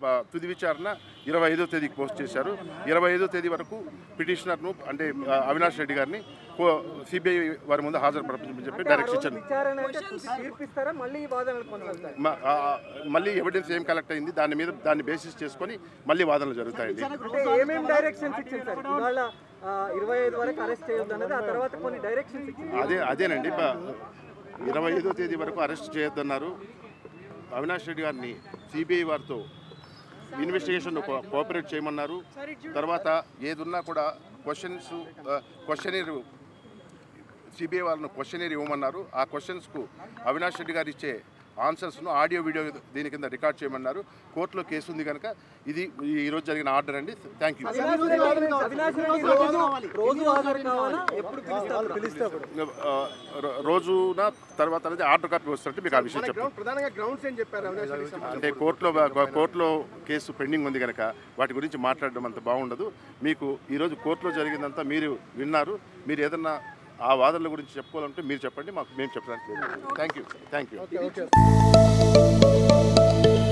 తుది విచారణ 25వ తేదీకి పోస్ట్ చేశారు. 25వ తేదీ వరకు పిటిషనర్ను అంటే అవినాష్ రెడ్డి గారిని సిబిఐ వారి ముందు హాజరుపరచమని చెప్పి డైరెక్షన్ ఇచ్చారు. మళ్ళీ ఎవిడెన్స్ ఏం కలెక్ట్ అయింది దాన్ని బేసిస్ చేసుకొని మళ్ళీ వాదనలు జరుగుతాయండి. అదేనండి 25వ తేదీ వరకు అరెస్ట్ చేయొద్దన్నారు. అవినాష్ రెడ్డి గారిని సిబిఐ వారితో ఇన్వెస్టిగేషన్ కోఆపరేట్ చేయమన్నారు. తర్వాత ఏదున్నా కూడా క్వశ్చనీర్ సిబిఐ వాళ్ళను క్వశ్చనీర్ ఇవ్వమన్నారు. ఆ క్వశ్చన్స్కు అవినాష్ రెడ్డి గారు ఇచ్చే ఆన్సర్స్ను ఆడియో వీడియో దీని కింద రికార్డ్ చేయమన్నారు. కోర్టులో కేసు ఉంది కనుక ఇది ఈరోజు జరిగిన ఆర్డర్ అండి. Thank you. రోజున తర్వాత అనేది ఆర్డర్ కాపీ వస్తుంటే మీకు ఆ విషయం చెప్తాను. అంటే కోర్టులో కేసు పెండింగ్ ఉంది కనుక వాటి గురించి మాట్లాడడం అంత బాగుండదు. మీకు ఈరోజు కోర్టులో జరిగిందంతా మీరు విన్నారు. మీరు ఏదన్నా ఆ వాదనల గురించి చెప్పుకోవాలంటే మీరు చెప్పండి, మేము చెప్పడానికి. Thank you.